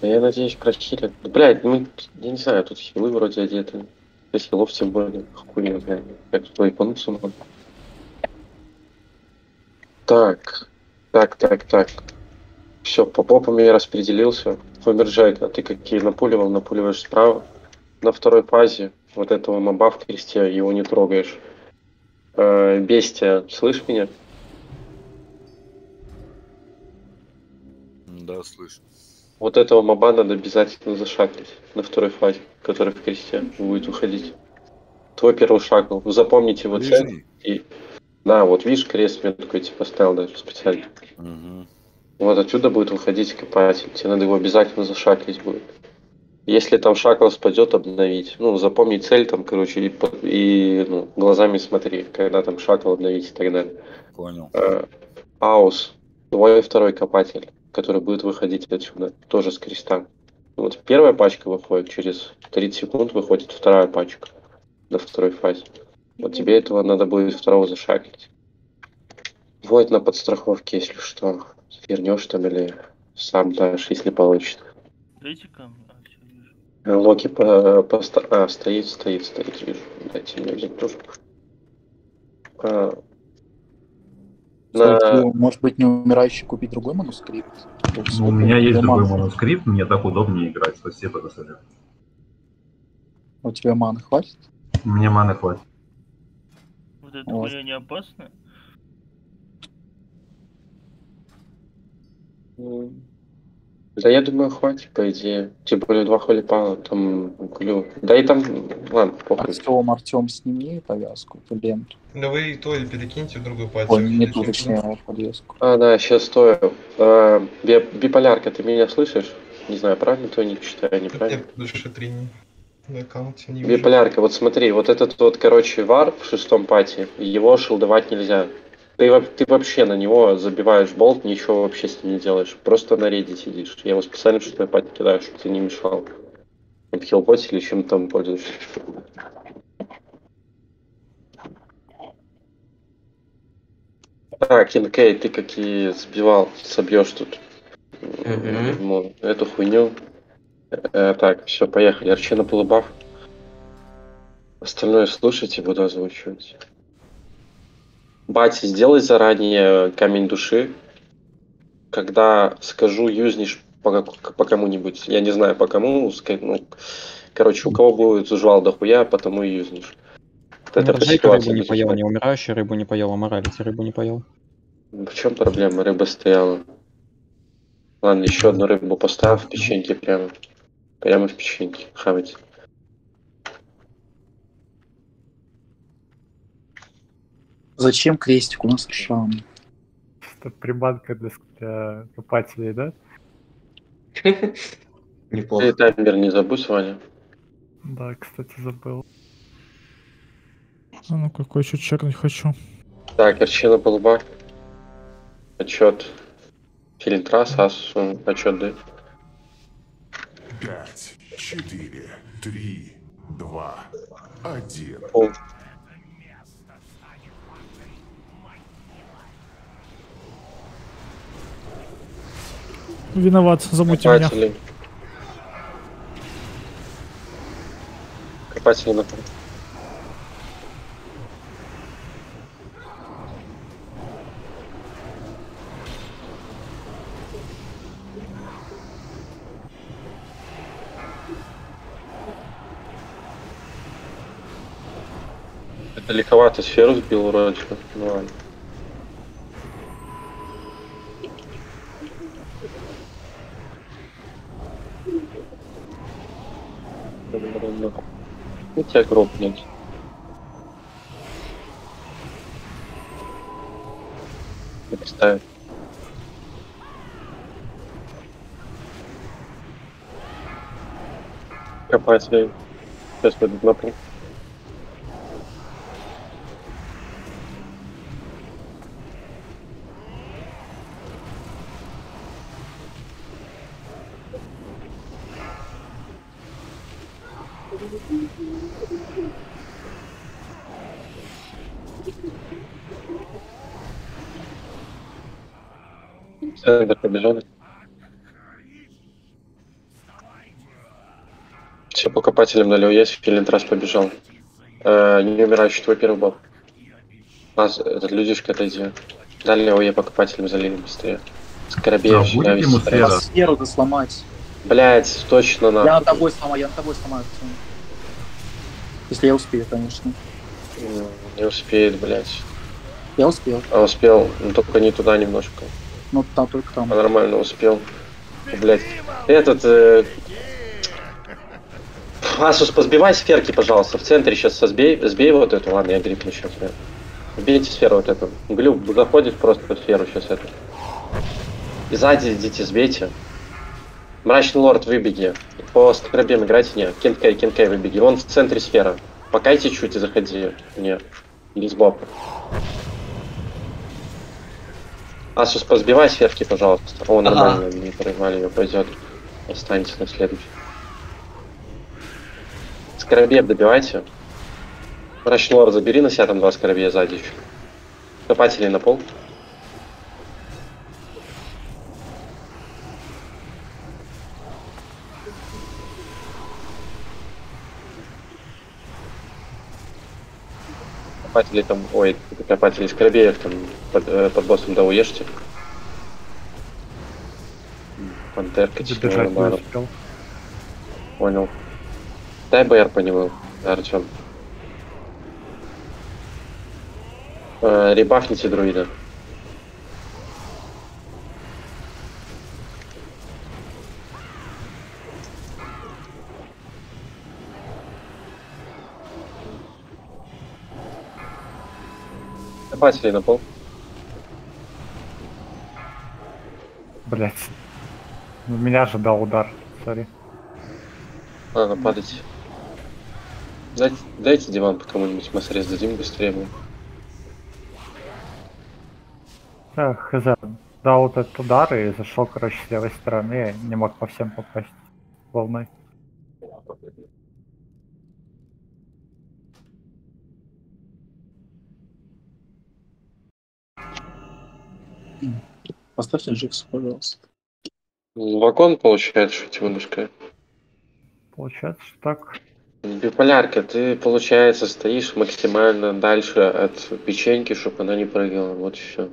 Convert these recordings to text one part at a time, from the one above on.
Я надеюсь, прохилят. Да, блядь, мы, я не знаю, тут хилы вроде одеты. Без хилов тем более. Хуй не знаю. Как туда ебануться можно. Так. Так. Все, по попам я распределился. Фомерджайка, ты какие напуливал? Напуливаешь справа. На второй фазе вот этого моба в кресте, его не трогаешь. Бестия, слышь меня? Да, слышу. Вот этого моба надо обязательно зашаклить на второй фазе, который в кресте будет уходить. Твой первый шаг был. Запомните его цель. Ближний? И да, вот видишь, крест мне такой типа поставил даже специально. Угу. Вот отсюда будет выходить копатель. Тебе надо его обязательно зашаклить будет. Если там шакал спадет, обновить. Ну, запомни цель там, короче, и глазами смотри, когда там шакал обновить и так далее. Понял. Аус, твой второй копатель, который будет выходить отсюда, тоже с креста. Вот первая пачка выходит, через 30 секунд выходит вторая пачка на второй фазе. Вот тебе этого надо будет второго зашаклить. Войд на подстраховке, если что. Вернешь там или сам дашь, если получится. Дайте камни. А, все, вижу. Локи стоит, вижу. Дайте мне взять тоже. На... Может быть, не умирающий купить другой манускрипт? Ну, у меня есть другой манускрипт, мне так удобнее играть. Спасибо за совет. У тебя маны хватит? Мне маны хватит. Вот эта Вот. хуйня не опасная? Да я думаю, хватит, по идее. Тем более 2 холипала, там глю. Да и там, ладно, похуй. Артем, сними повязку, эту ленту. Да вы и то и перекиньте в другую пати. Ой, не ту, точнее, подвеску. Да, сейчас стою. Биполярка, ты меня слышишь? Не знаю, правильно то не читаю, неправильно. Нет души 3 на аккаунте не вижу. Биполярка, вот смотри, вот этот вот, короче, вар в шестом пати, его шилдовать нельзя. Ты вообще на него забиваешь болт, ничего вообще с ним не делаешь. Просто на рейде сидишь. Я его специально в шестой пати кидаю, чтобы ты не мешал. В хилботе или чем там пользуешься. Так, Инкей, ты какие сбивал, собьешь тут эту хуйню. Так, все, поехали. Арчина полубаф. Остальное слушайте, буду озвучивать. Бати, сделай заранее камень души. Когда скажу, юзнишь по кому-нибудь. Я не знаю по кому. Короче, у кого будет жвал дохуя, потому и юзнишь. Это по Рыжейка рыбу ситуации не будет поел, знать. не умирающий рыбу не поел, а моралити рыбу не поел. В чем проблема? Рыба стояла. Ладно, еще одну рыбу поставь в печеньке прямо. Прямо в печеньке. Хавать. Зачем крестик? У нас шам. Это приманка для копателей, да? Ты таймер не забудь, Ваня. Да, кстати, забыл. А ну какой еще черный хочу. Так, Арчина полуба. Отчет. Фильтра, Сасу. Отчет ды. 5, 4, 3, 2, 1. Виноват, замути меня. Копатели на пол. Далековато сферу сбил вроде. Ну ладно. У тебя гроб нет. Представь. Копатели. Сейчас пойдут на пол. Центр побежали. Все по копателям дали УЕС, Филинтрас побежал. Не умирающий твой первый боб. Этот людишка отойди. Дали ОЕ по копателям залили быстрее. Скоробеев, Да, будет ему сфера. Сферу-то сломать. Блять, точно Я надо. над тобой сломаю, пацан. Если я успею, конечно. Не успеет, блять. Я успел. А успел, но только не туда немножко. Ну, там только там. А нормально успел. Блять. Этот... Асус, позбивай сферки, пожалуйста. В центре сейчас сбей вот эту. Ладно, я грипну сейчас. Сбейте сферу вот эту. Глюк заходит просто в сферу сейчас эту. И сзади идите, сбейте. Мрачный лорд, выбеги. По скоробеям играйте, не. Кенкей, выбеги. Вон в центре сфера. Покайте чуть и заходи. Не. Или сбоку. Асус, позбивай сферки, пожалуйста. О, нормально, не порывали ее, пойдет. Останется на следующий. Скоробеев добивайте. Мрачный лорд, забери на себя там 2 скоробея сзади еще. Копатели на пол. Копатели там, ой, копатели скоробеев там под боссом да уешьте. Пантерка, Добежать не успел. Понял. Дай БР по нему, Артем. Ребахните друида. Копатели на пол. Блять. Меня же дал удар. Сори. Ладно, падайте. Дайте диван по кому-нибудь, мы срез дадим быстрее. Хз. Дал вот этот удар и зашел, короче, с левой стороны. Я не мог по всем попасть волной. Поставьте Джиксу, пожалуйста. Вагон получается, что тимонушка. Получается, что так. Биполярка, ты, получается, стоишь максимально дальше от печеньки, чтобы она не прыгала. Вот и все.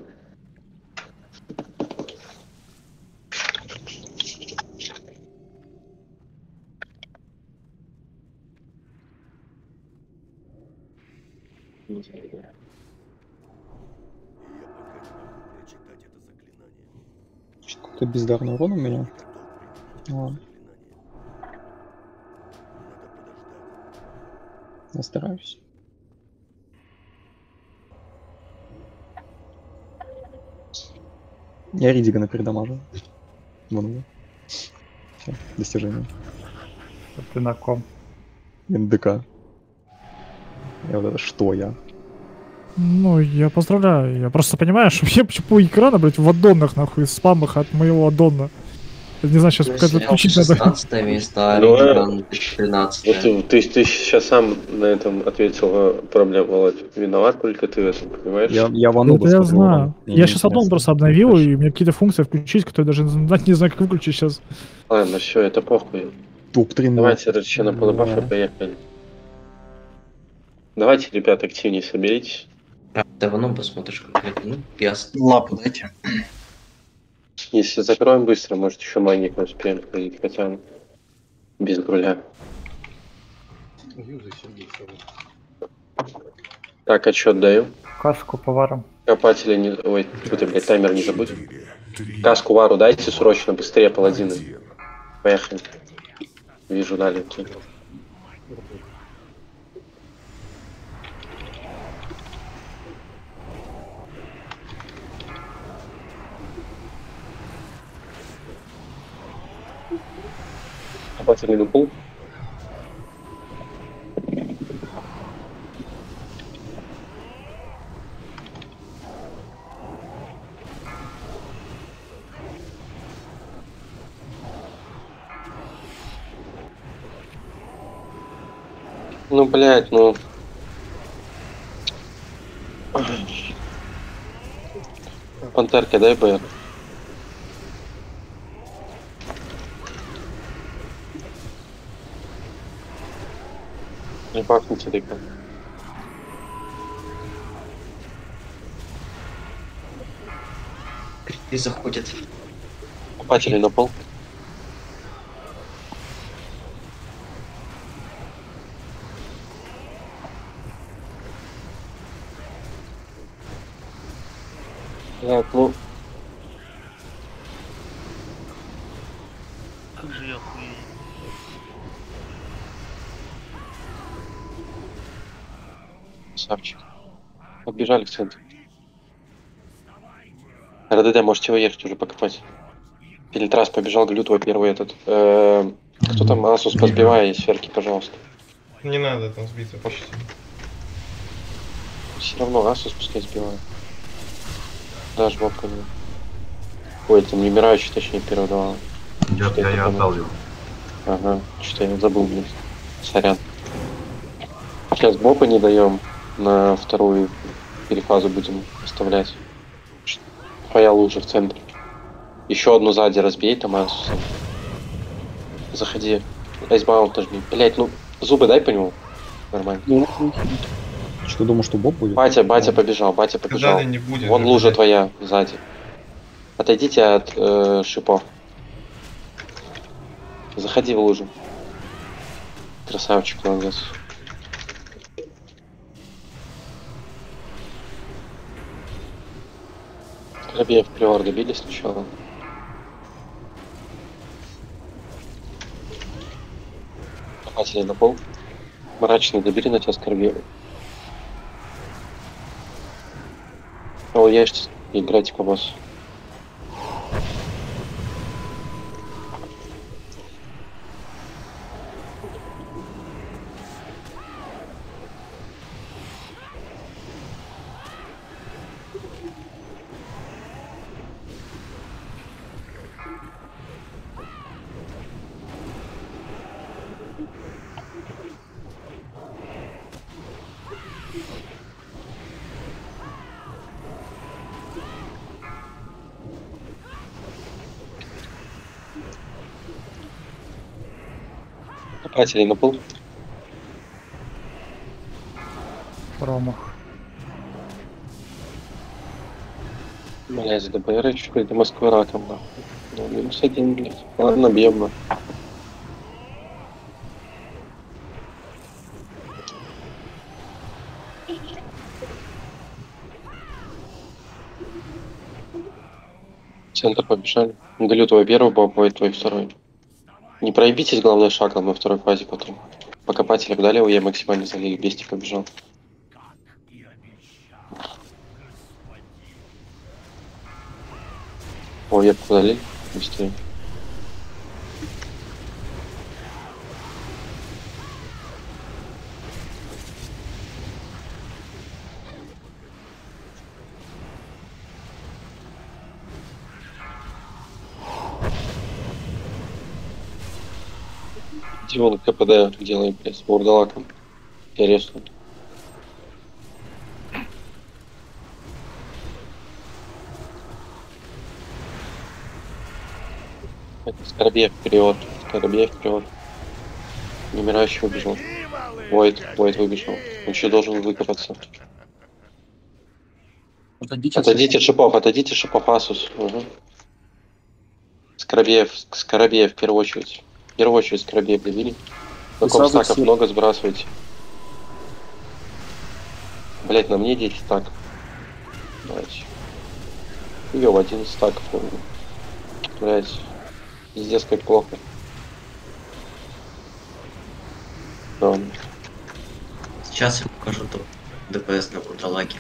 Какой-то бездарный урон у меня. Ладно. Я стараюсь. Я Ридигана передамажил. Вон его. Все, достижение. Что ты на ком? НДК. Я вот это что я? Ну, я поздравляю. Я просто понимаю, что мне по экрана, блядь, в аддонах, нахуй, спамах от моего аддона. Я не знаю, сейчас как-то отключить надо. 16 место, а Ну, Ридиган 13. Вот ты сейчас сам на этом ответил проблему, Володь. Виноват только ты в этом, понимаешь? Я вану Это я знаю. Я сейчас аддон просто обновил, и у меня какие-то функции включить, которые даже не знаю, как выключить сейчас. Ладно, все, это похуй. Топ-3. Давайте, короче, на полубафа поехали. Давайте, ребята, активнее соберитесь. Ты вон посмотришь, как это, ну, ясно. Лапу дайте. Если закроем быстро, может еще магник успеем ходить, хотя без груля. Так, отчет даю. Каску поваром. Копатели не... Ой, что ты, блядь, таймер не забудь. Каску вару дайте срочно, быстрее, паладины. Поехали. Вижу, дали. Копатели на пол. Ну, блядь, ну... Пантерка, дай БР. Не пахните тыком. И заходит. Копатели на пол. Так, ну, Как же я охуею. красавчик. Подбежали к центру. РДД, можете уехать уже покопать. Фильтрас побежал, говорю, твой первый этот. Кто там Асус, позбивай сферки, пожалуйста. Не надо там сбиться почти. Все равно Асус пускай сбивает. Даже бабка не. Ой, там не умирающий, точнее, первый давал. Я отдал его. Ага, что-то я забыл, блин. Сорян. Сейчас бопа не даем. На вторую перефазу будем оставлять. Твоя лужа в центре. Еще одну сзади разбей, там Асуса. Заходи. Айсбаунт нажми. Блять, ну зубы дай по нему. Нормально. Что, думал, что Боб будет? Батя побежал, батя побежал. Сзади не будет. Вон лужа твоя сзади. Отойдите от шипов. Заходи в лужу. Красавчик, молодец. Скоробеев приор добили сначала. Копатели на пол. Мрачный, добери на тебя Скоробеева. О, ешьте, играйте по боссу. Копатели на пол. Промах. Блять, ДБР еще какой-то Москвы раком, нахуй. Ну, минус один, блядь. Ладно, бьем, нахуй. Центр побежали. Удалю твой первый, будет твой второй. Не проебитесь, главное, шагом на второй фазе потом. Покопатели вдали, я максимально залили, бести побежал. О, я подали, быстрее. Димон КПД делаем, блядь, с бурдалаком. Интересно. Скоробеев вперед, Скоробеев вперед. Немирающий выбежал. Войд выбежал. Он еще должен выкопаться. Отойдите от шипов, Асус. Угу. Скоробеев в первую очередь. В первую очередь Скоробеев добили. На комстаков все... много сбрасывайте. Блять, на мне 10 так. Давайте. Ее в 11 стаков. Блять. Пиздец как плохо. Да. Сейчас я покажу топ ДПС на бурдалаке.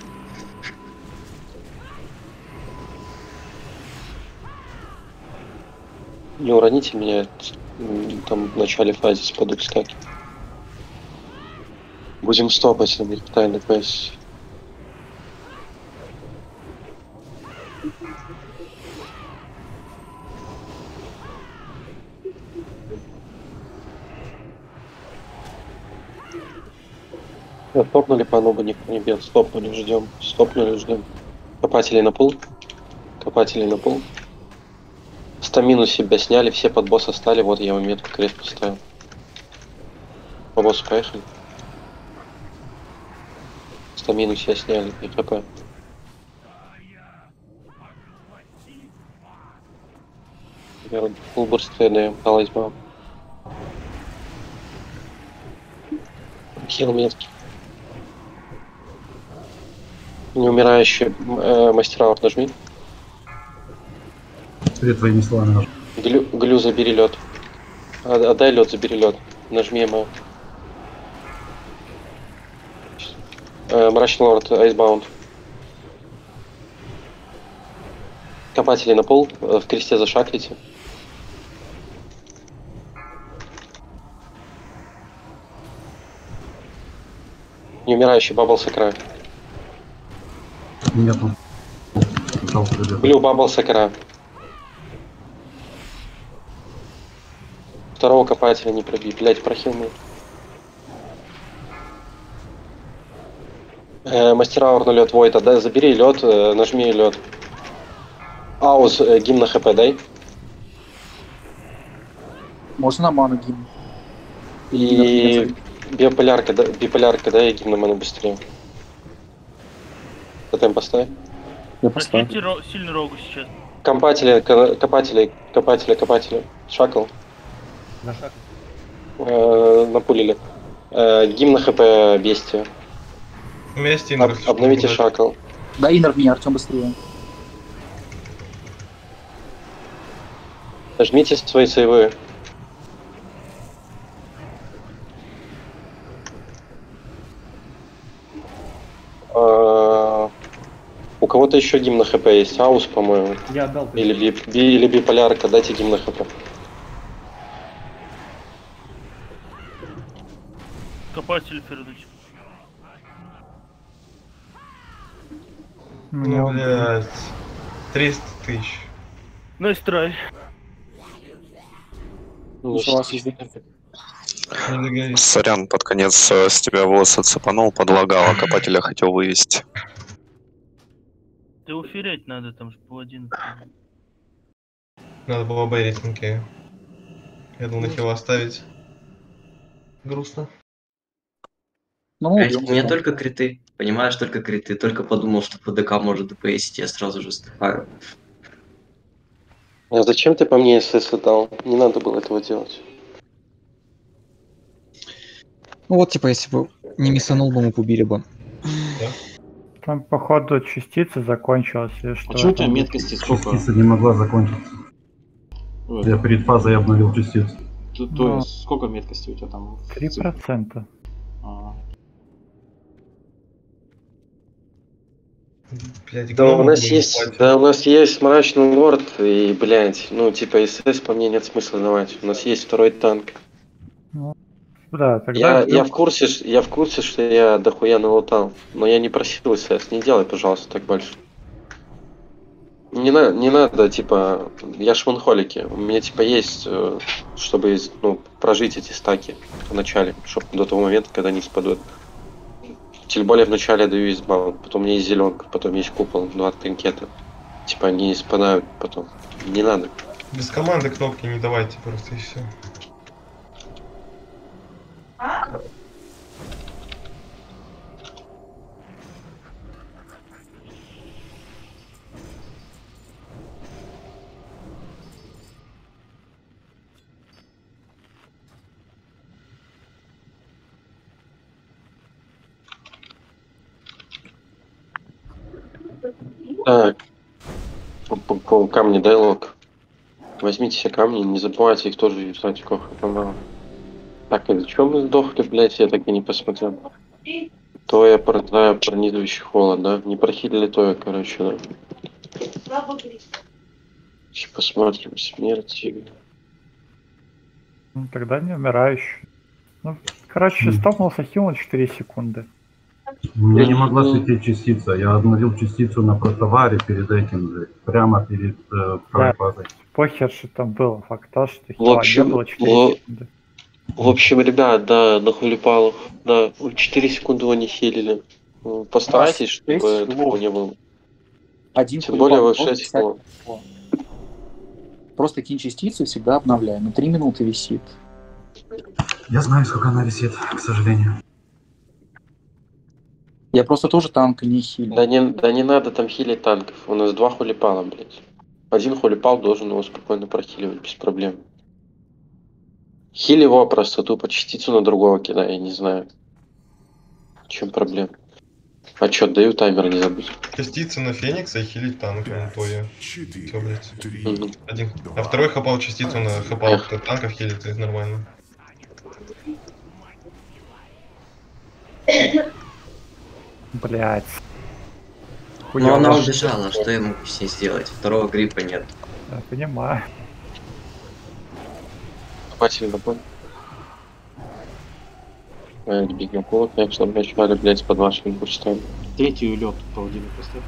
Не уроните меня там в начале фазы спаду к скаки. Будем стопать на мертвый ДПС. Стопнули по нубу, никто не бьет. Стопнули, ждем. Копатели на пол. Стамину себя сняли, все под босса стали. Вот я вам метку крест поставил. По боссу поехали. Стамину все сняли, и хп. Я фулбурст даем, дал изба. Хил метки. Неумирающий мастера нажми. Перед твоими словами. Глю забери лед. Отдай лед, забери лед. Нажми ему. Мрачный лорд, айсбаунд. Копатели на пол, в кресте зашаклите. Неумирающий бабл сакра. Нету. Глю бабл сакра. Второго копателя не проби. Блять, прохил мы. Мастера Аур на лед Войта, да, забери лед, нажми лед. Ауз, гимн на хп дай. Можно на ману гимн. И биполярка, дай гимн на ману быстрее. Тотем поставь. Я поставлю. Прочтите сильный рогу сейчас. Копатели. Шакл. Напулили. Гимн на хп бестия. У меня есть иннер. Обновите шакл. Да, иннер в меня, Артем, быстрее. Нажмите свои сейвы. У кого-то еще гимн на хп есть. Аус, по-моему. Я отдал. Или биполярка. Дайте гимн на хп. Копатель Фердуч. Ну, блядь. 300 тысяч. Найс трай. Сорян, под конец с тебя волосы цепанул, подлагал, а копателя хотел вывести. Ты уферять надо, там же паладин. Надо было бэрить Нкею. Я думал на хила оставить. Грустно. Ну, А если у меня только криты, понимаешь, только криты, только подумал, что ПДК может ДПСить, я сразу же ступаю. А зачем ты по мне СС дал? Не надо было этого делать. Ну вот, типа, если бы не миссанул бы, мы бы убили бы. Там, походу, частица закончилась, или что? А что у тебя меткости сколько? Частица не могла закончиться. Я перед фазой обновил частицу. То есть, сколько меткости у тебя там? 3%. Блядь, Да, у нас есть мрачный лорд и, блядь, ну, типа, СС по мне нет смысла давать. У нас есть второй танк. Ну, да, тогда... Я в курсе, что я дохуя налутал, но я не просил СС, не делай, пожалуйста, так больше. Не надо, типа, я шманхолики, у меня, типа, есть, чтобы, ну, прожить эти стаки в начале, чтобы до того момента, когда они спадут. Тем более в начале я даю избаву, потом у меня есть зеленка, потом есть купол, 2 тринкета. Типа они спадают потом. Не надо. Без команды кнопки не давайте просто и все. Так. По камни дай лог. Возьмите все камни, не забывайте их тоже юзать в кохо. Так, и зачем мы сдохли, блять, я так и не посмотрел. То я продаю пронизывающий холод, да? Не прохилили то я, короче, да. Сейчас посмотрим, смерть. Ну, тогда не умирающий. Ну, короче, стопнулся хил на 4 секунды. У меня не могла светить частица. Я обновил частицу на протоваре перед этим же. Прямо перед второй фазой. Похер, что там было. Факт то, что хила не было 4 секунды. В общем, ребят, да, на хулипалах, да, 4 секунды его не хилили. Постарайтесь, чтобы такого не было. Тем более вы 6 хилов. Просто кинь частицу и всегда обновляй. На 3 минуты висит. Я знаю, сколько она висит, к сожалению. Я просто тоже танк не хилю. Да не надо там хилить танков. У нас 2 хулипала, блядь. Один хулипал должен его спокойно прохиливать без проблем. Хили его просто тупо частицу на другого кидай, я не знаю. В чем проблема? А чё, даю таймер, не забудь. Частицы на Феникса и хилить танка на Тоя. 4, Всё, блядь. 3, Один. А второй хапал частицу на хапал танков хилит, и нормально. Блять. Ну она убежала, что я могу с ней сделать? Второго гриппа нет. Я понимаю. Хватит на пол. Бить на кулак, я что начали, блядь, под вашим почтами. Третью лед паладину поставь.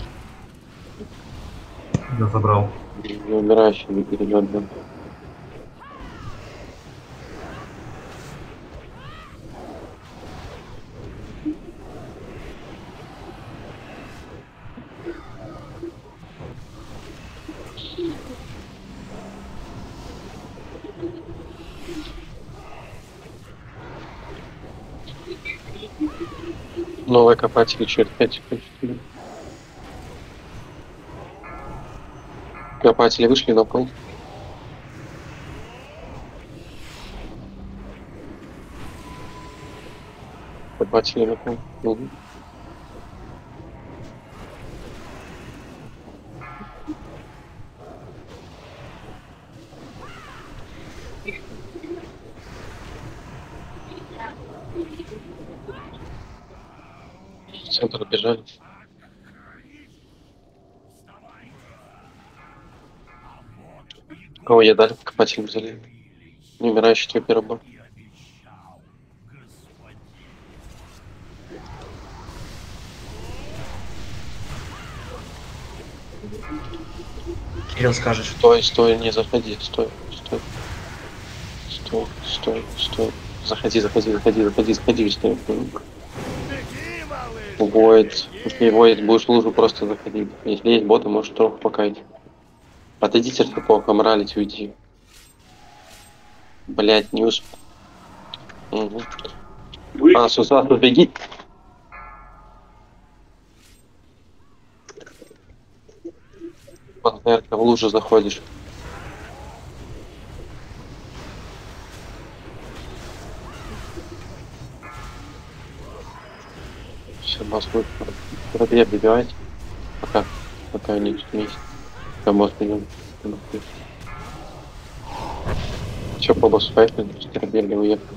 Я забрал. Не умирающий, не перелет, да. Новый копатель через 5 секунд. Копатели вышли на пол. Копатели на пол. Угу. В центр бежали. Кого я дали? Копатель взяли. Не умирающий твой первый был. Кирилл скажешь. Стой, не заходи, стой. Заходи, стой. Воид. Если воид, будешь в лужу просто заходить. Если есть боты, можешь троху покаять. Отойдите от какого мралить, уйди. Блять, не успел. Угу. А, Сусас, беги. Пантерка, в лужу заходишь. Все, Москву. Пробей, бегать. Пока они тут вместе. Пока мост идем. Че по боссу пайпли? Стербели уехали.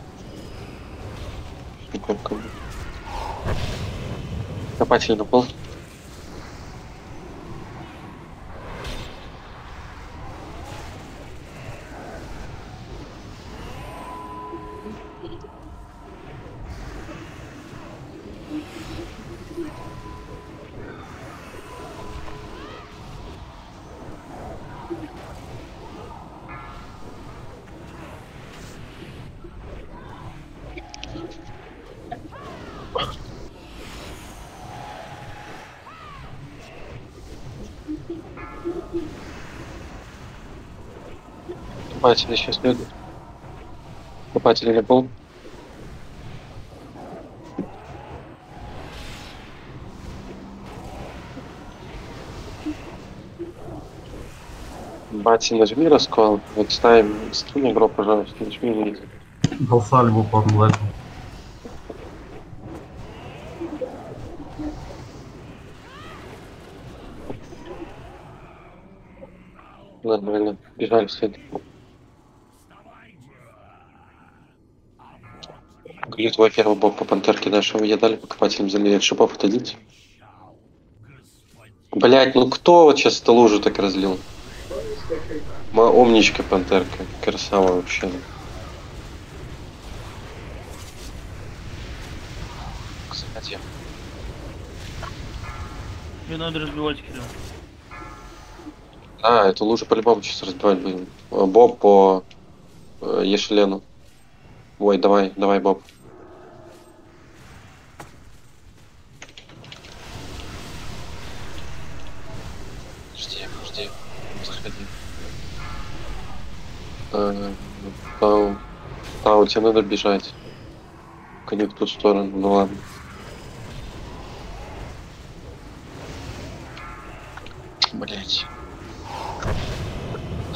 Копатель на пол. Копатели сейчас следует. Копатели на пол. Бати, нажми раскол. Вот ставим скинь игру, пожалуйста, нажми не. Дал сальву по онлайну. Нормально. Бежали след. Где твой первый бок по пантерке нашего? Я дали покопателям залили. Шипов отойдите. Блять, ну кто вот сейчас эту лужу так разлил? Умничка пантерка. Красава вообще. Кстати. Мне надо разбивать, Кирилл. Да, эту лужу по-любому сейчас разбивать будем. Боб по Ешелену. Ой, давай, Боб. Жди. Заходи. Тау, тебе надо бежать. Конек в ту сторону, ну ладно.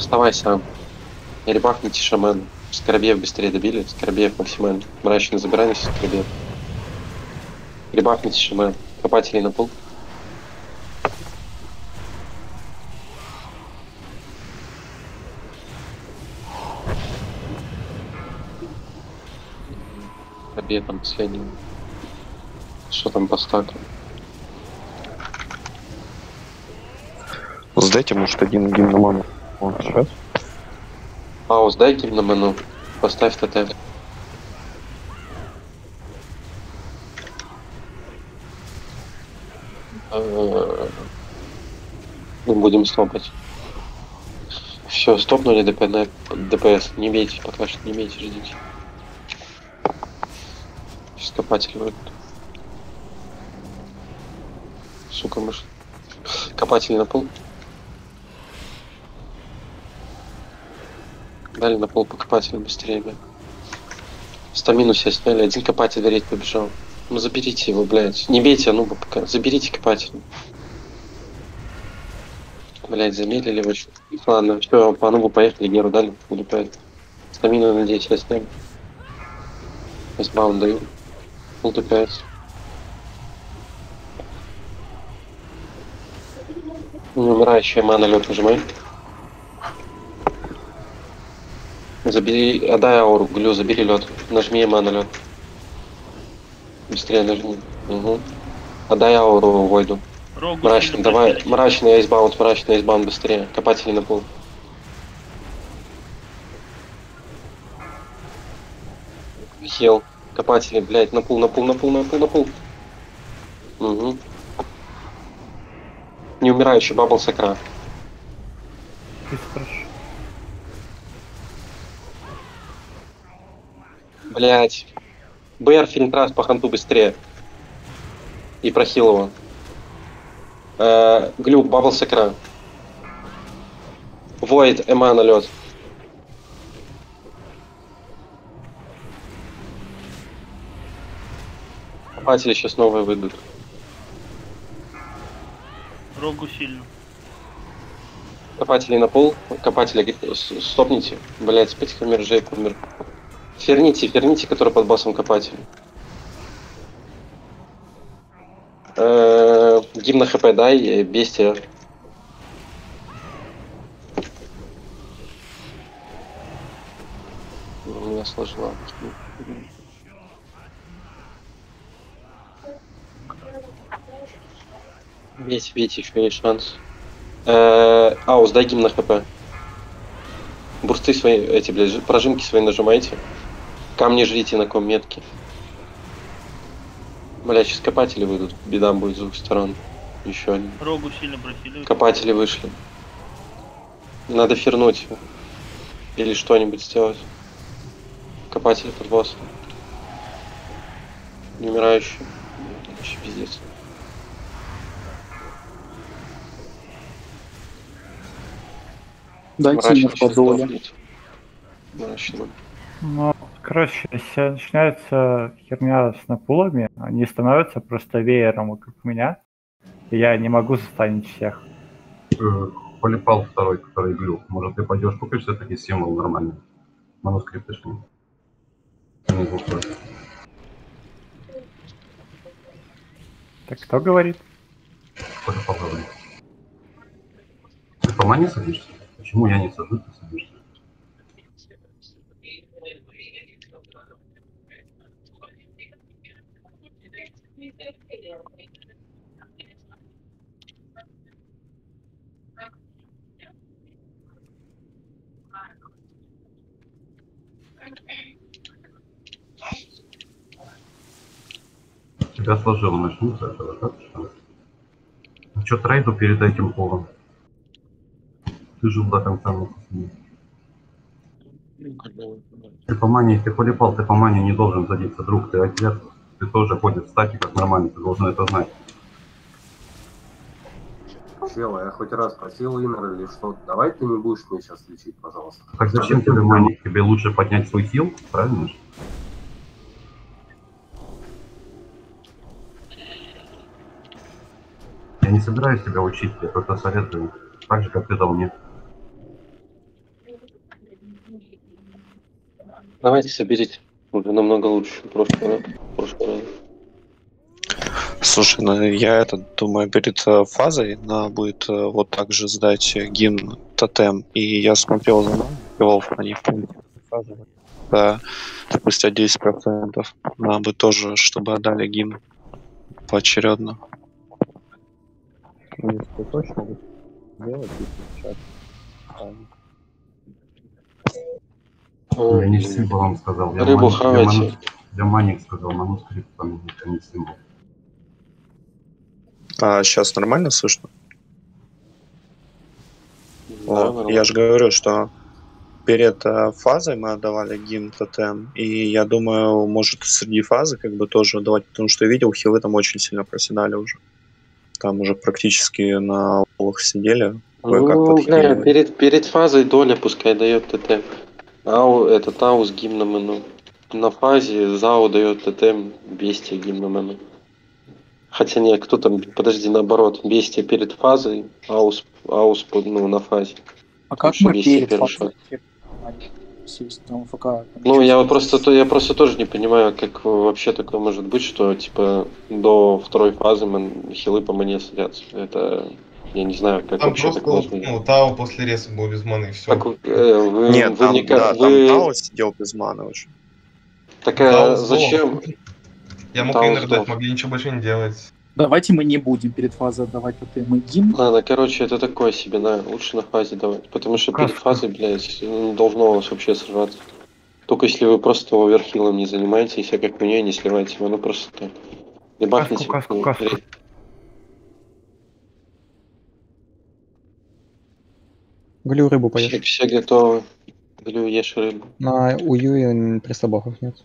Вставай сам. И ребахните шаман. Скоробеев быстрее добили. Скоробеев максимально. Мрачно забирай на Скоробеев. Ребахните шаман. Копателей на пол. Скоробеев там последний. Что там по стаку? Сдайте, может, один гимн на ману. Вот, сейчас. Пауз, дай гимн на ману. Поставь ТТ. Мы будем стопать. Все, стопнули ДП на ДПС. Не бейте, пока что не бейте, ждите. Сейчас копатели выйдут. Сука, мышь. Копатели на пол. Дали на пол по копателям быстрее, да. Стамину себе сняли, один копатель гореть побежал. Ну заберите его, блядь. Не бейте Ануба пока. Заберите копателя. Блядь, замедлили вы. Ладно, все, по Анубу поехали, Геру дали, улетает. Стамину, надеюсь, я снял. Эсбаун даю. Пул тупяется. Неумирающая мана лед нажимай. Забери, отдай ауру, глю, забери лед. Нажми мана лед. Быстрее нажми. Угу. Отдай ауру Войду. Мрачный, давай, мрачный айсбаунд быстрее. Копатели на пол. Хел. Копатели, блядь, на пол. Угу. Неумирающий бабл сакра. Блять. БР фильтрас по ханту быстрее. И прохил его. Глюк, бабл сакра. Void, эма на лед. Копатели сейчас новые выйдут. Рогу сильно. Копатели на пол. Копатели, стопните. Блять, 5 хомержей умер. Ферните, который под боссом копатель. Гимн на хп дай, бестия. У меня сложно. Бейте, еще есть шанс. Аус, дай гимн на хп. Бурсты свои, эти, блядь, прожимки свои нажимайте. Камни жрите на ком метки. Бля, сейчас копатели выйдут. Беда будет с двух сторон. Еще один. Рогу сильно просили. Копатели вышли. Надо фернуть. Или что-нибудь сделать. Копатели под боссом. Неумирающий. Вообще пиздец. Дайте мне в подоле. Мрачно. Ну, короче, если начинается херня с напулами, они становятся просто веером, как у меня. И я не могу застанить всех. Полипал второй, который глюк. Может, ты пойдешь купишь все-таки символ нормальный? Манускрипты шли. Так кто говорит? Полипал говорит. Ты по мане садишься? Почему я не сажусь, ты садишься? Тебя сложил, начну с этого, так что? А что трейду перед этим полом? Ты жил до конца на Ты по мане, ты полипал, ты по мане не должен садиться, друг, ты отец. Ты тоже ходишь в стаке как нормально, ты должен это знать. Чела, я хоть раз просил Иннер или что, давай ты не будешь меня сейчас лечить, пожалуйста. Так зачем тебе мани? Тебе лучше поднять свой хил, правильно же? Я не собираюсь тебя учить, я только советую. Так же, как ты дал мне. Давайте соберите. Уже намного лучше, чем прошлый раз. Слушай, ну я думаю, перед фазой надо будет вот так же сдать гимн тотем. И я смотрел за Волф, они в принципе фазы. Да, спустя 10%. Надо бы тоже, чтобы отдали гимн поочередно. Если точно делать, сейчас. Я не символ вам сказал. Рыбу хавайте. Я маник сказал, манускрипт там, а не символ. А сейчас нормально слышно? Да, Вот. Я же говорю, что перед фазой мы отдавали гимн тотем, и я думаю, может среди фазы как бы тоже отдавать, потому что я видел, хилы там очень сильно проседали уже. Там уже практически на лох сидели. Ну, бля, перед фазой доля пускай дает ТТ. Этот Ау с гимном МН. На фазе Зао дает ТТ Бестия гимном МН. Хотя нет, кто там, подожди, наоборот, Бестия перед фазой, Аус на фазе. А как Лучше мы Бестия перед первый фазой? шаг. Сесть на ФК. Ну, я просто тоже не понимаю, как вообще такое может быть, что типа до второй фазы хилы по мане садятся. Это я не знаю, как Там вообще просто так можно. ну, Тау после реса был без маны, все. Нет, там Тау сидел без маны уже. Так зачем? Я мог Тау инер дать, сдох. могли ничего больше не делать. Давайте мы не будем перед фазой отдавать ТТ. Мы гимн. Ладно, короче, это такое себе, да, лучше на фазе давать. Потому что перед фазой, блядь, не должно у вас вообще срываться. Только если вы просто оверхилом не занимаетесь, а как мне не сливаете, ну просто так. Не бахните. Каску. Глю рыбу поешь. Все готовы. Глю, ешь рыбу. На у Юи пресс-бахов нет.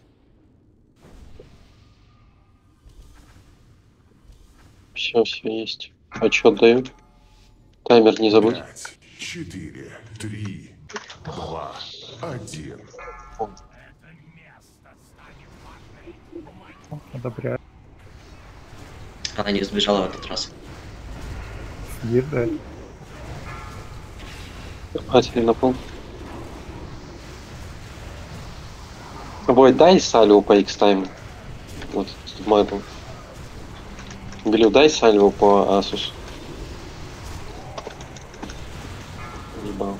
Все есть. Отчет даю. Таймер не забудь. 5, 4, 3, 2, 1. Одобряю. Она не сбежала в этот раз. Съедает. Хватили на пол. Бой, дай Салю по X-тайму. Вот, мой был. Глю, дай Сальву по Асусу. Ебал.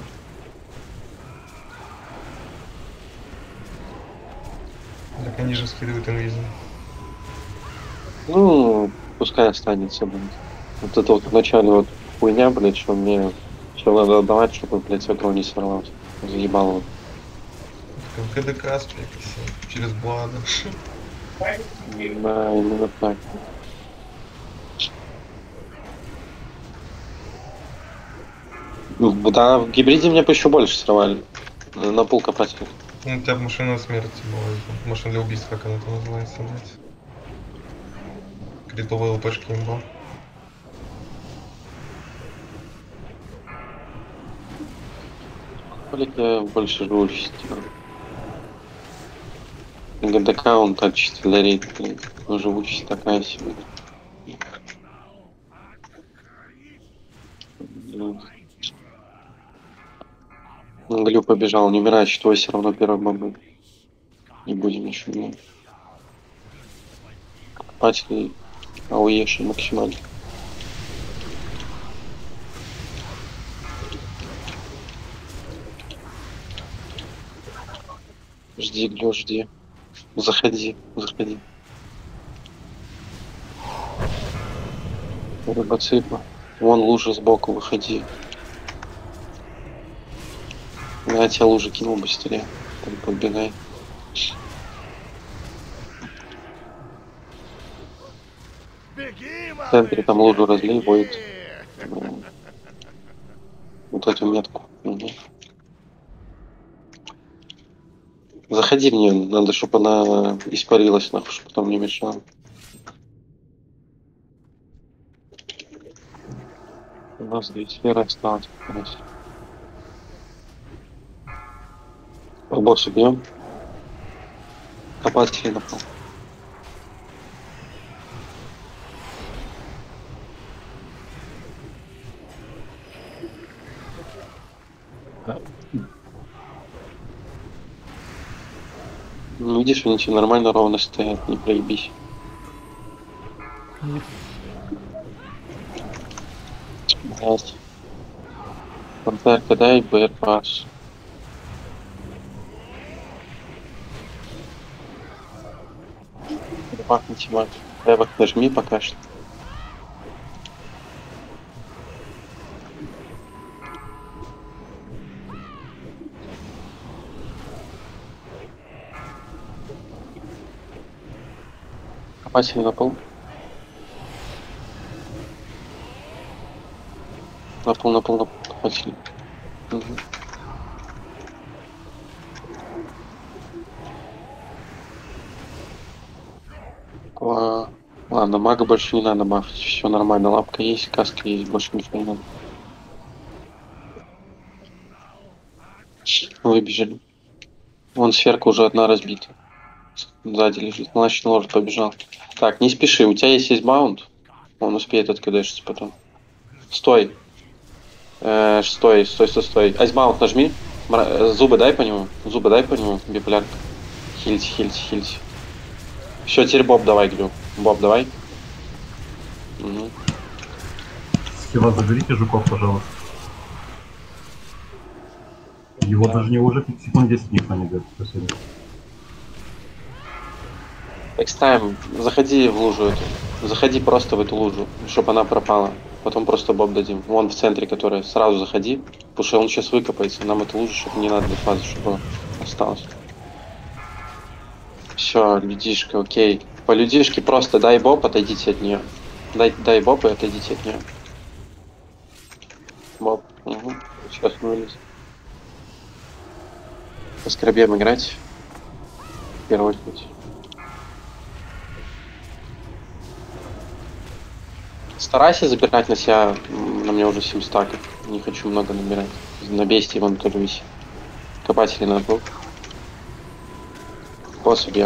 Так они же скидывают инвизы. Ну, пускай останется, блядь. Вот это вот вначале вот хуйня, блядь, что мне все надо отдавать, чтобы, блядь, с этого не сорвался. Заебал его. Как КДК спрятался через Блада. Да, именно так. Да, в гибриде мне бы еще больше срывали. На пул копать. Ну, у тебя машина смерти была. Машина для убийства, как она там называется, блядь. Критовые ЛПшки имба. Я больше живучести. ГДК он так чисто для рейда, блин. Но живучесть такая себе. Глю побежал, не умирай, твой все равно первый бомбы. Не будем ничего делать. Патли ауеши максимально. Жди, Глю, жди. Заходи. Рыбоципа. Вон лужа сбоку, выходи. Я тебя лужи кинул быстрее. Подбегай. В центре там лужу разлей, будет вот эту метку. Угу. Заходи мне, надо, чтобы она испарилась, нахуй, чтобы потом не мешала. У нас 2 сферы осталось. По боссу бьем. Копать на пол. Ну, видишь, они тебе нормально ровно стоят, не проебись. Блять. Пантерка, дай БР пас. Пахните мать. Эвок нажми пока что. Копатель на пол. На пол, копатель. Угу. Ладно, мага больше не надо бафать, все нормально, лапка есть, каска есть, больше ничего не надо. Выбежали. Вон сверху уже одна разбита. Сзади лежит, значит лорд побежал. Так, не спеши, у тебя есть баунд, он успеет откидываться потом. Стой. Стой. Айсбаунд нажми. Зубы дай по нему. Биполярка. Хильте. Все, теперь Боб давай, Глю. Боб, давай. Угу. Схила, заберите жуков, пожалуйста. Его даже не уже 5 секунд 10 никто не бьет. Спасибо. Экстайм, заходи в лужу эту. Заходи просто в эту лужу, чтобы она пропала. Потом просто Боб дадим. Вон в центре, который. Сразу заходи. Потому что он сейчас выкопается. Нам эту лужу, чтобы не надо до фазы, чтобы осталось. Все, людишка, окей. По людишке просто дай Боб, отойдите от нее. Дай Боб и отойдите от нее. Боб. Угу. Сейчас вылез. По скорбям играть. В первую очередь. Старайся забирать на себя. На мне уже 7 стаков. Не хочу много набирать. На бесте вон тоже висит. Копатели на пол. Босс убил.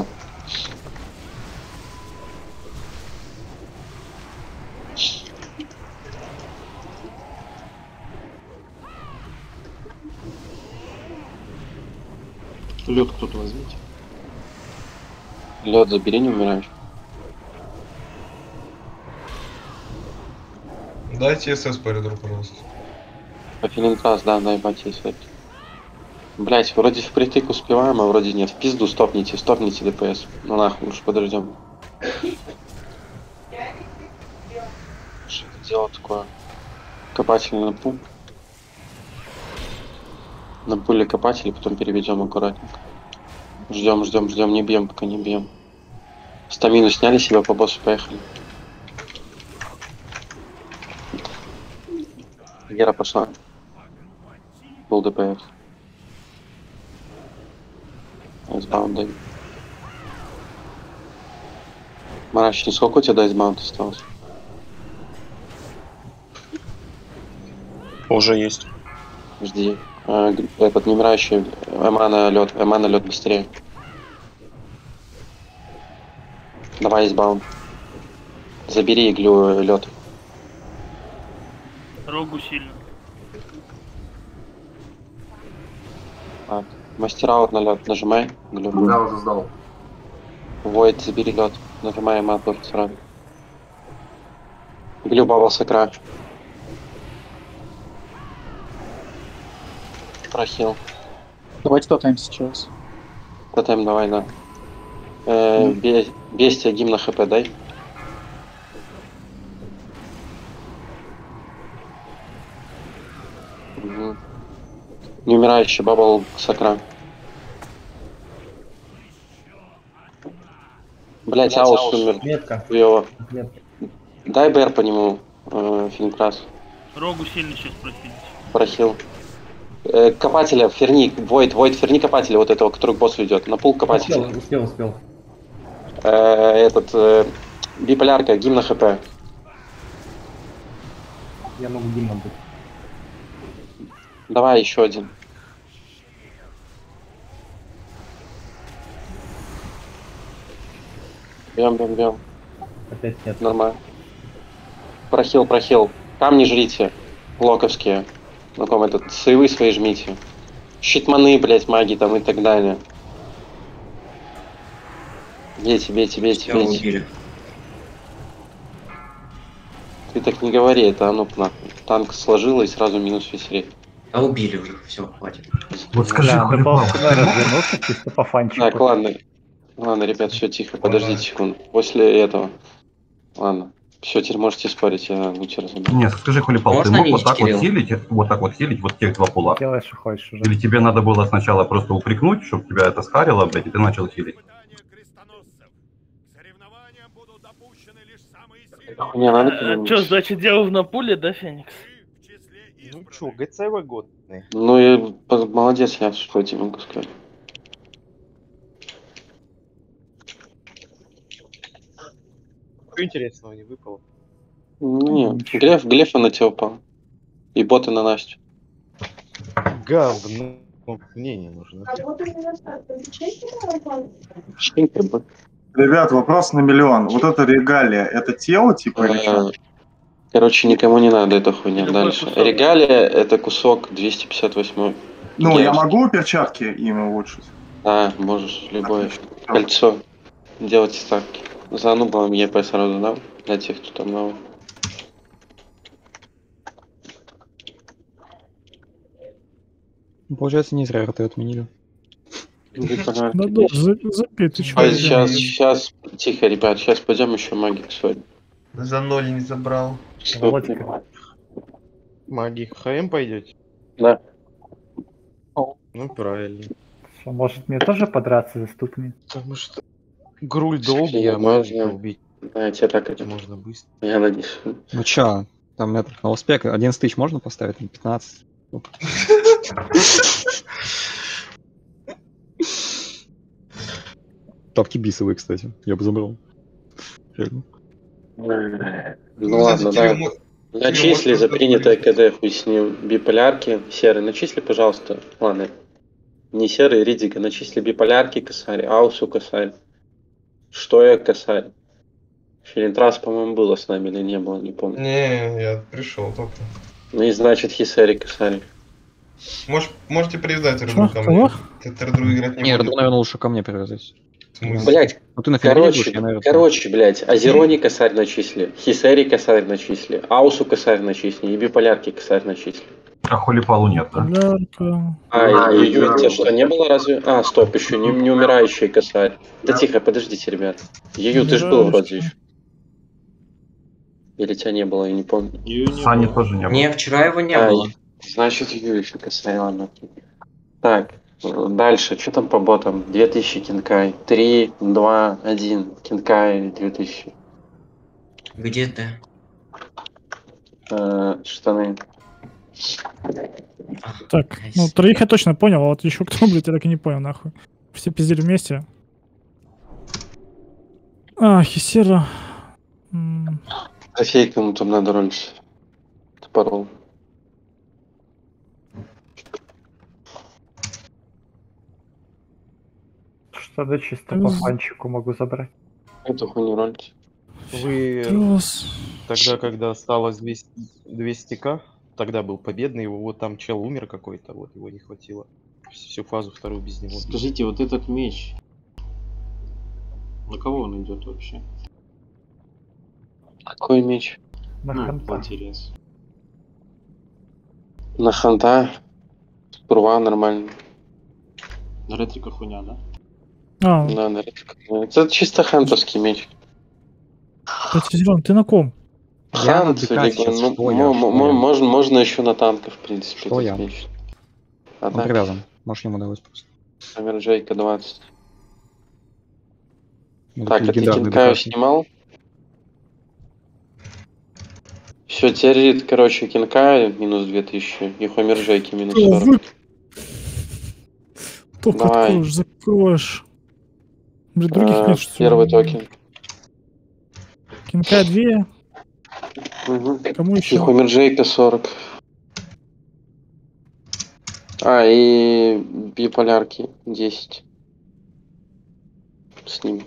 Лед кто-то возьмите. Лед забери, не умираешь. Дайте СС по ряду, пожалуйста. По филинтрас, да, наебать СС. Блять, вроде впритык успеваем, а вроде нет. В пизду стопните ДПС. Ну нахуй, уж подождем. Что это дело такое? Копатель на пул. На пуле копатели, потом переведем аккуратненько. Ждем, не бьем, пока не бьем. Стамину сняли себя, по боссу поехали. Гера пошла. Был ДПС. Айсбаунд дай. Мараш, сколько у тебя до айсбаунд осталось? Уже есть. Жди. Этот неумирающий Эмана лед быстрее. Давай айсбаунд. Забери иглю лед. Рогу сильно. Так. Мастер-аут на лед. Нажимай. Глю. Я уже сдал. Войд, забери лед. Нажимай мотор сразу. Глю бабл сакра. Прохил. Давайте тотем сейчас. Тотем давай, да. Бестия, гимна хп дай. Угу. Неумирающий бабл сакра. Блять, Аус умер. Метка. Хуёво. Дай БР по нему, Финкрас. Рогу сильно сейчас просить. Прохил. Копателя, ферни, Войд, ферни копателя, вот этого, который к боссу идет. На пул копателя. Успел. Биполярка, гимна хп. Я могу гимном быть. Давай еще один. Бьем. Опять нет. Нормально. Прохил. Камни жрите. Локовские. На ком этот? Сейвы свои жмите. Щитманы, блять, маги там и так далее. Бейте, бейте, бейте, Его бейте. убили. Ты так не говори, это оно нахуй. Танк сложило и сразу минус весь рейд. А убили уже, все, хватит. Вот скажи, Да, надо было Хулипал, спиной развернуться чисто по фанчику. Так, ладно. Ладно, ребят, все тихо, подождите секунду. После этого. Ладно. Все, теперь можете спорить, я лучше разобрал. нет, скажи, Хулипал, ты Можно мог не вот так вот Кирилл? хилить, вот тех два пула? Делай, что хочешь уже. Или тебе надо было сначала просто упрекнуть, чтобы тебя это схарило, блядь, и ты начал хилить? Не, надо Что, значит, дело на пуле, да, Феникс? Ну чё, ГЦВ годный. Ну и молодец, я что тебе могу сказать. Что интересного не выпало? Не, Глефа на тебя упал. И боты на Настю. Говно. Мне не нужно. Ребят, вопрос на миллион. Вот это регалия, это тело типа или что? Короче, никому не надо эта хуйня. Любой Дальше. кусок. Регалия это кусок 258. Ну, я могу перчатки им улучшить? Да, можешь, любое. Кольцо. Делать ставки. За нубом ЕП сразу дам. Для тех, кто там новый. Получается, не зря РТ отменили. Надо запей, ты чё? Сейчас, тихо, ребят, сейчас пойдем еще магик сегодня. За 0 не забрал. Маги ХМ пойдете? Да. Ну правильно. Что, может мне тоже подраться за ступни? Потому что Груль Слушай, долгий, а можно можно убить. Да, тебе так это. Можно быстро. Я надеюсь. Ну чё, там этот на успех 11 тысяч можно поставить, там 15. Тапки бисовые, кстати. Я бы забрал. Ну ладно, да. Начисли за принятое КД, хуй с ним. Биполярки, серый. Начисли, пожалуйста. Ладно. Не серый, Ридика. Начисли биполярки, косарь. Аусу, косарь. Что я косарь? Филинтрас, по-моему, было с нами или не было, не помню. Не, я пришел только. Ну и значит Хисери, косарь. Можете привязать Руду ко мне. Ты Руду играть не Не, Руду, будет. наверное, лучше ко мне привязать. Блять, Ну ты на финале будешь, я, короче, наверное. блять, Азерони косарь начисли, Хисери косарь начисли, Аусу косарь начисли, и биполярки косарь начисли. А Хулипалу нет, да? Полярка. Юрий, у тебя что, не было разве? А, стоп, еще не умирающий косарь. Да тихо, подождите, ребят. Юю, ты же был вроде еще. Или тебя не было, я не помню. Сани тоже не было. Не, вчера его не было. Значит, Юю еще косарь, ладно. Так, дальше, что там по ботам? 2000 Кинкай, 3, 2, 1, Кинкай 2000. Где ты? Штаны. Так, ну троих я точно понял, а вот еще кто, блядь, я так и не понял, нахуй. Все пиздили вместе. А, Хисера. Кофейка, ну там надо ролить. Топорол. Что да чисто по фанчику могу забрать. Эту хуйню ролить. Вы Трос. тогда, когда осталось 200к, тогда был победный, его вот там чел умер какой-то, вот его не хватило. Всю фазу вторую без него. Скажите, вот этот меч, на кого он идет вообще? Какой меч? На ханта. Интерес. На ханта. Турва нормально. На ретрика хуйня, да? А, Да, на ретрика. Это чисто хантовский меч. кстати, Зелён, ты на ком? Хант, Я на ДК сейчас, ну, что я? можно еще на танках, в принципе. Что этот я? меч. А Он так, привязан. Можешь ему давать просто. номер Джейка 20. Ну, Так, это легендарный Кинкаю ДК. снимал. Все, теперь, короче, Кинкаю минус 2000, и Хомер Джейки минус 40. Только Давай. откроешь, закроешь. Блин, других нет, что ли? Первый токен. Кинкай 2. Кому И еще? Хомер Джейка 40. А, и биполярки 10. С ним.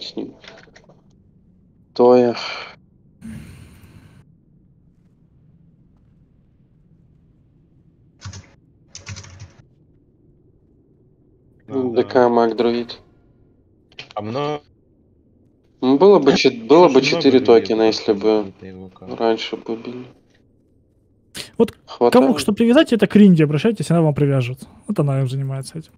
Тоя. ДК Маг Друид. А много Ну, было бы 4 много токена, людей если бы подходит на ТВК. раньше бы били. Вот Хватает. кому что привязать, это к Ринде обращайтесь, она вам привяжет. Вот она занимается этим.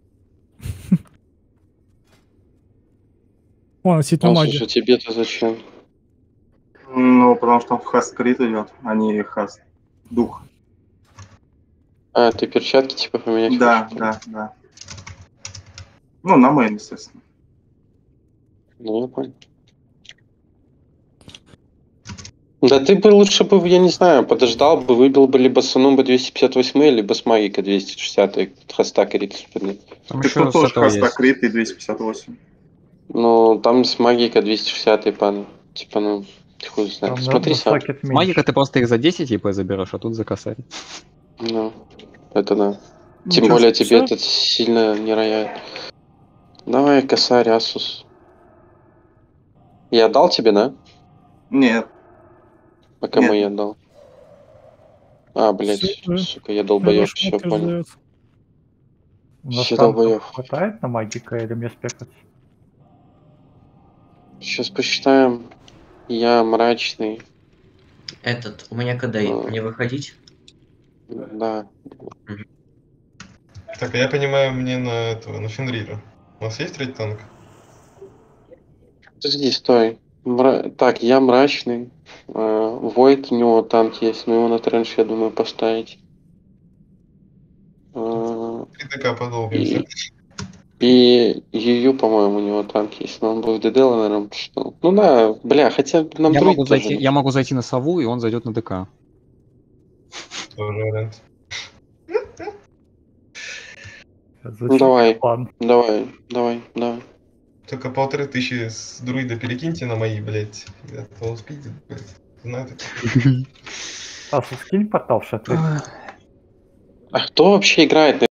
Вон, сидит на А, маге. слушай, тебе-то зачем? Ну, потому что он в хаст крит идет, а не хаст дух. А, ты перчатки типа поменять Да, хочешь? да, да. Ну, на мейн, естественно. Ну, я понял. Да ты бы лучше бы, я не знаю, подождал бы, выбил бы либо Санумба 258, либо с Магика 260, и хаста крит. Там Ты еще тут тоже Сато хаста есть. крит и 258. Ну, там с Магика 260, пан. Типа, ну, хуй знает. Там Смотри на сам. сокет С меньше. магика ты просто их за 10 ИП заберешь, а тут за косарь. Ну, это да. Ну, Тем чё, более тебе всё? этот сильно не рояет. Давай, косарь, Асус. Я отдал тебе, да? Нет. А кому Нет. я отдал? А, блядь, Всё, сука, я долбоёб, Хорошо, все Маткер понял. сдаёт. У нас Все танков долбоёб. хватает на магика или мне спекать? Сейчас посчитаем. Я мрачный. Этот, у меня КД, мне выходить? Да. Так, а я понимаю, мне на этого, на Фенрира. У вас есть третий танк? Подожди, стой. Так, я мрачный. Войд, у него танк есть, но его на тренш, я думаю, поставить. 3 ДК подолбимся. И Юю, по-моему, у него танк есть, но он был в ДД, наверное, что. Ну да, бля, хотя нам Я друид могу, тоже зайти, я могу зайти на сову, и он зайдет на ДК. Тоже вариант. Ну, давай, давай. Только 1500 с друида перекиньте на мои, блядь. Я то успеете, блядь. Знаю таких. Асус, скинь портал в шатре. А кто вообще играет на